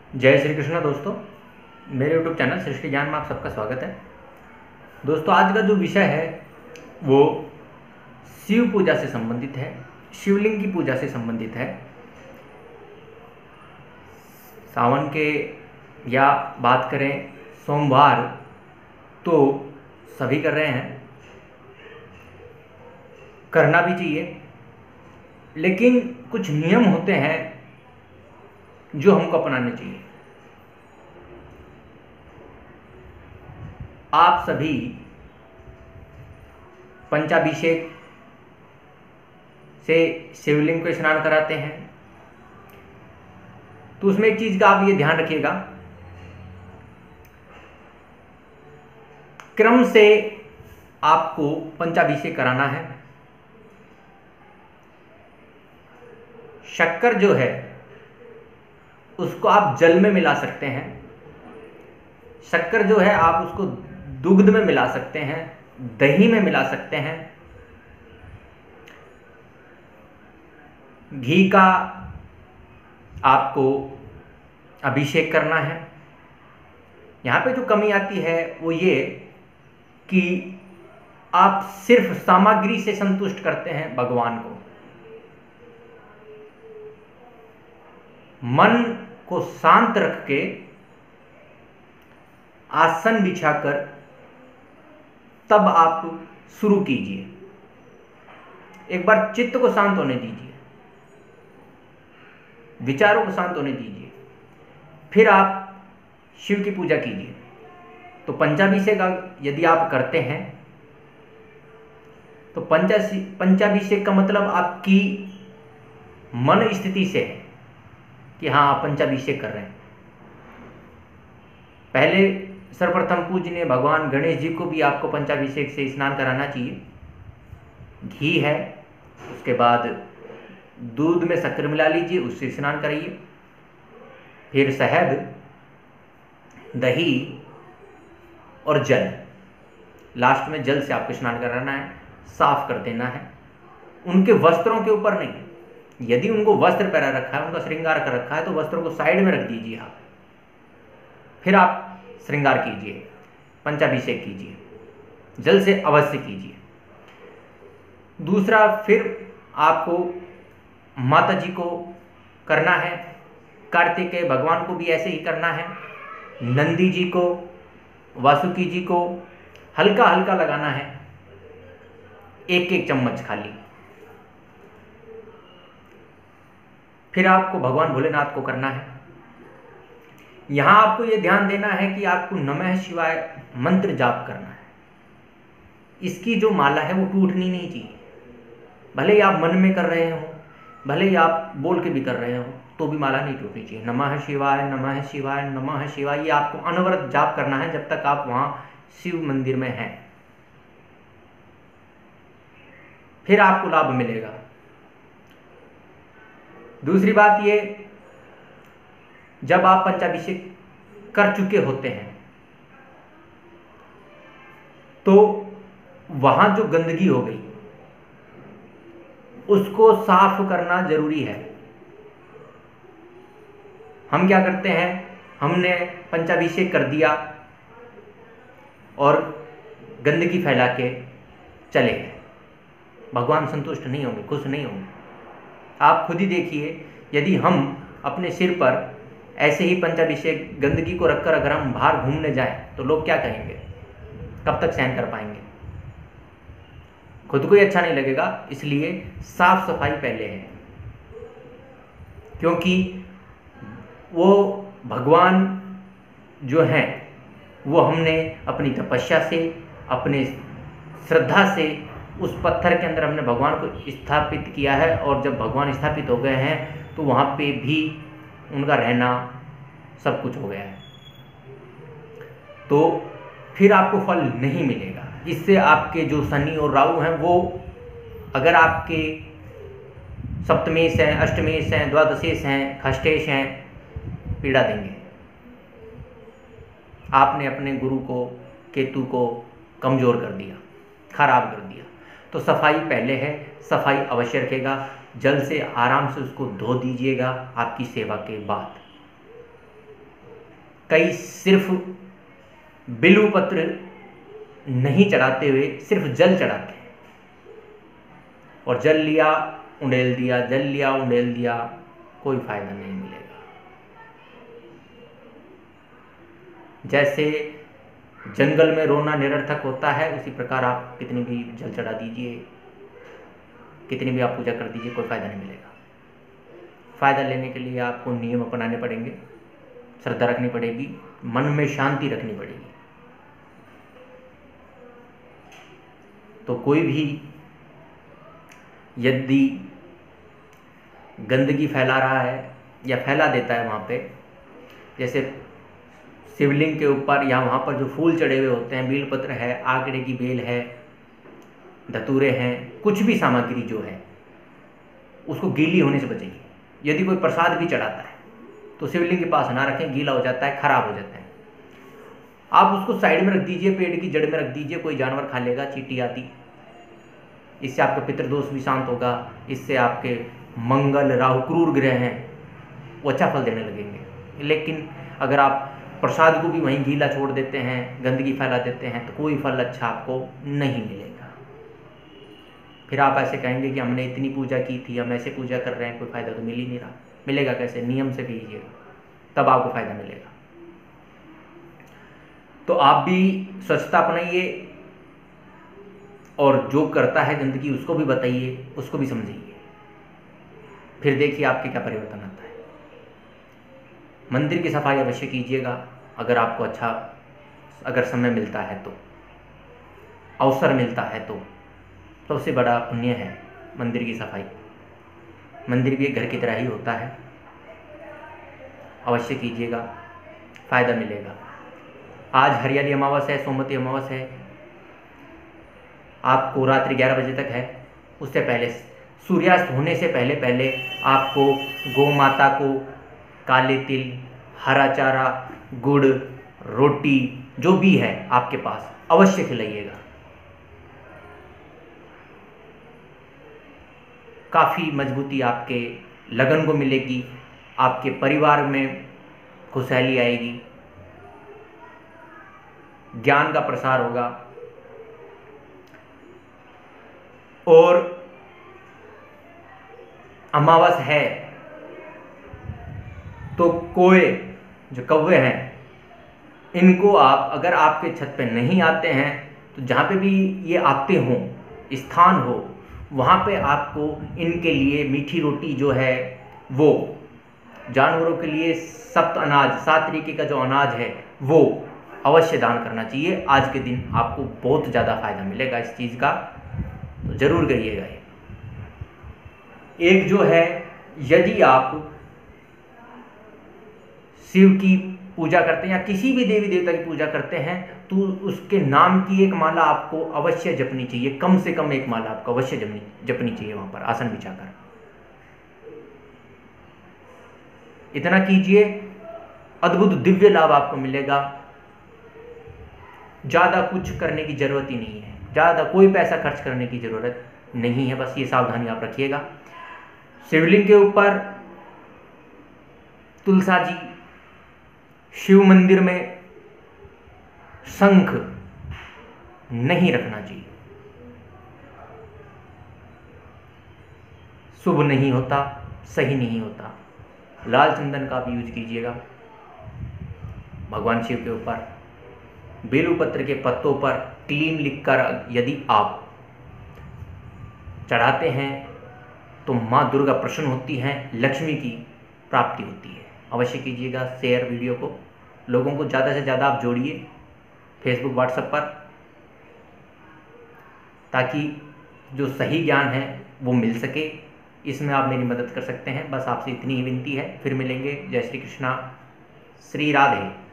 जय श्री कृष्ण दोस्तों, मेरे यूट्यूब चैनल सृष्टि ज्ञान में आप सबका स्वागत है। दोस्तों, आज का जो विषय है वो शिव पूजा से संबंधित है, शिवलिंग की पूजा से संबंधित है। सावन के या बात करें सोमवार तो सभी कर रहे हैं, करना भी चाहिए, लेकिन कुछ नियम होते हैं जो हमको अपनाने चाहिए। आप सभी पंचाभिषेक से शिवलिंग को स्नान कराते हैं, तो उसमें एक चीज का आप ये ध्यान रखिएगा, क्रम से आपको पंचाभिषेक कराना है। शक्कर जो है उसको आप जल में मिला सकते हैं, शक्कर जो है आप उसको दूध में मिला सकते हैं, दही में मिला सकते हैं, घी का आपको अभिषेक करना है। यहाँ पे जो कमी आती है वो ये कि आप सिर्फ सामग्री से संतुष्ट करते हैं भगवान को, मन को शांत रख के आसन बिछाकर तब आप शुरू कीजिए। एक बार चित्त को शांत होने दीजिए, विचारों को शांत होने दीजिए, फिर आप शिव की पूजा कीजिए। तो पंचाभिषेक यदि आप करते हैं तो पंचाभिषेक का मतलब आपकी मन स्थिति से है कि हाँ, आप पंचाभिषेक कर रहे हैं। पहले सर्वप्रथम पूजनीय भगवान गणेश जी को भी आपको पंचाभिषेक से स्नान कराना चाहिए। घी है, उसके बाद दूध में शक्कर मिला लीजिए, उससे स्नान कराइए। फिर शहद, दही और जल, लास्ट में जल से आपको स्नान कराना है, साफ कर देना है। उनके वस्त्रों के ऊपर नहीं, यदि उनको वस्त्र पहना रखा है, उनका श्रृंगार कर रखा है, तो वस्त्रों को साइड में रख दीजिए आप, फिर आप श्रृंगार कीजिए, पंचाभिषेक कीजिए, जल से अवश्य कीजिए। दूसरा, फिर आपको माता जी को करना है, कार्तिकेय भगवान को भी ऐसे ही करना है, नंदी जी को, वासुकी जी को हल्का हल्का लगाना है, एक एक चम्मच खाली। फिर आपको भगवान भोलेनाथ को करना है। यहां आपको यह ध्यान देना है कि आपको नमः शिवाय मंत्र जाप करना है। इसकी जो माला है वो टूटनी नहीं चाहिए। भले ही आप मन में कर रहे हो, भले ही आप बोल के भी कर रहे हो, तो भी माला नहीं टूटनी चाहिए। नमः शिवाय, नमः शिवाय, नमः शिवाय, ये आपको अनवरत जाप करना है जब तक आप वहां शिव मंदिर में हैं, फिर आपको लाभ मिलेगा। दूसरी बात ये, जब आप पंचाभिषेक कर चुके होते हैं तो वहां जो गंदगी हो गई उसको साफ करना जरूरी है। हम क्या करते हैं, हमने पंचाभिषेक कर दिया और गंदगी फैला के चले गए, भगवान संतुष्ट नहीं होंगे, खुश नहीं होंगे। आप खुद ही देखिए, यदि हम अपने सिर पर ऐसे ही पंचाभिषेक गंदगी को रखकर अगर हम बाहर घूमने जाएं तो लोग क्या कहेंगे, कब तक सहन कर पाएंगे? खुद को ही अच्छा नहीं लगेगा। इसलिए साफ सफाई पहले है, क्योंकि वो भगवान जो हैं वो हमने अपनी तपस्या से, अपने श्रद्धा से उस पत्थर के अंदर हमने भगवान को स्थापित किया है, और जब भगवान स्थापित हो गए हैं तो वहाँ पे भी उनका रहना सब कुछ हो गया है, तो फिर आपको फल नहीं मिलेगा। इससे आपके जो शनि और राहु हैं वो अगर आपके सप्तमेश हैं, अष्टमेश हैं, द्वादशेश हैं, खष्टेश हैं, पीड़ा देंगे। आपने अपने गुरु को, केतु को कमजोर कर दिया, खराब कर दिया। तो सफाई पहले है, सफाई अवश्य रखेगा। जल से आराम से उसको धो दीजिएगा आपकी सेवा के बाद। कई सिर्फ बिल्व पत्र नहीं चढ़ाते हुए सिर्फ जल चढ़ाते हैं, और जल लिया उंडेल दिया, जल लिया उंडेल दिया, कोई फायदा नहीं मिलेगा। जैसे जंगल में रोना निरर्थक होता है, उसी प्रकार आप कितनी भी जल चढ़ा दीजिए, कितनी भी आप पूजा कर दीजिए, कोई फायदा नहीं मिलेगा। फायदा लेने के लिए आपको नियम अपनाने पड़ेंगे, श्रद्धा रखनी पड़ेगी, मन में शांति रखनी पड़ेगी। तो कोई भी यदि गंदगी फैला रहा है या फैला देता है वहाँ पे, जैसे शिवलिंग के ऊपर या वहाँ पर जो फूल चढ़े हुए होते हैं, बेलपत्र है, आकड़े की बेल है, धतूरे हैं, कुछ भी सामग्री जो है उसको गीली होने से बचेगी। यदि कोई प्रसाद भी चढ़ाता है तो शिवलिंग के पास ना रखें, गीला हो जाता है, खराब हो जाता है। आप उसको साइड में रख दीजिए, पेड़ की जड़ में रख दीजिए, कोई जानवर खा लेगा, चींटी आदि। इससे आपका पितृदोष भी शांत होगा, इससे आपके मंगल, राहु, क्रूर ग्रह हैं वो अच्छा फल देने लगेंगे। लेकिन अगर आप प्रसाद को भी वहीं गीला छोड़ देते हैं, गंदगी फैला देते हैं, तो कोई फल अच्छा आपको नहीं मिलेगा। फिर आप ऐसे कहेंगे कि हमने इतनी पूजा की थी, हम ऐसे पूजा कर रहे हैं, कोई फायदा तो मिल ही नहीं रहा। मिलेगा कैसे? नियम से कीजिएगा, तब आपको फायदा मिलेगा। तो आप भी स्वच्छता अपनाइए, और जो करता है गंदगी उसको भी बताइए, उसको भी समझाइए, फिर देखिए आपके क्या परिवर्तन आता है। मंदिर की सफाई अवश्य कीजिएगा, अगर आपको अगर समय मिलता है तो, अवसर मिलता है तो। सबसे बड़ा पुण्य है मंदिर की सफाई। मंदिर भी एक घर की तरह ही होता है, अवश्य कीजिएगा, फायदा मिलेगा। आज हरियाली अमावस है, सोमवती अमावस है, आपको रात्रि 11 बजे तक है, उससे पहले सूर्यास्त होने से पहले पहले आपको गौ माता को काले तिल, हरा चारा, गुड़, रोटी जो भी है आपके पास अवश्य खिलाइएगा। काफ़ी मजबूती आपके लगन को मिलेगी, आपके परिवार में खुशहाली आएगी, ज्ञान का प्रसार होगा। और अमावस है तो कोए जो कौवे हैं, इनको आप अगर आपके छत पे नहीं आते हैं तो जहाँ पे भी ये आते हों, स्थान हो, वहाँ पे आपको इनके लिए मीठी रोटी जो है वो, जानवरों के लिए सप्त अनाज, 7 तरीके का जो अनाज है वो अवश्य दान करना चाहिए। आज के दिन आपको बहुत ज़्यादा फायदा मिलेगा इस चीज़ का, तो ज़रूर करिएगा ये। एक जो है, यदि आप शिव की पूजा करते हैं या किसी भी देवी देवता की पूजा करते हैं तो उसके नाम की एक माला आपको अवश्य जपनी चाहिए, कम से कम एक माला आपको अवश्य जपनी चाहिए वहां पर आसन बिछाकर। इतना कीजिए, अद्भुत दिव्य लाभ आपको मिलेगा। ज़्यादा कुछ करने की जरूरत ही नहीं है, ज़्यादा कोई पैसा खर्च करने की जरूरत नहीं है, बस ये सावधानी आप रखिएगा। शिवलिंग के ऊपर तुलसा जी, शिव मंदिर में शंख नहीं रखना चाहिए, शुभ नहीं होता, सही नहीं होता। लाल चंदन का भी यूज कीजिएगा। भगवान शिव के ऊपर बेलू पत्र के पत्तों पर क्लीम लिखकर यदि आप चढ़ाते हैं तो माँ दुर्गा प्रसन्न होती हैं, लक्ष्मी की प्राप्ति होती है। अवश्य कीजिएगा शेयर वीडियो को, लोगों को ज़्यादा से ज़्यादा आप जोड़िए फेसबुक, व्हाट्सएप पर, ताकि जो सही ज्ञान है वो मिल सके। इसमें आप मेरी मदद कर सकते हैं, बस आपसे इतनी ही विनती है। फिर मिलेंगे। जय श्री कृष्णा, श्री राधे।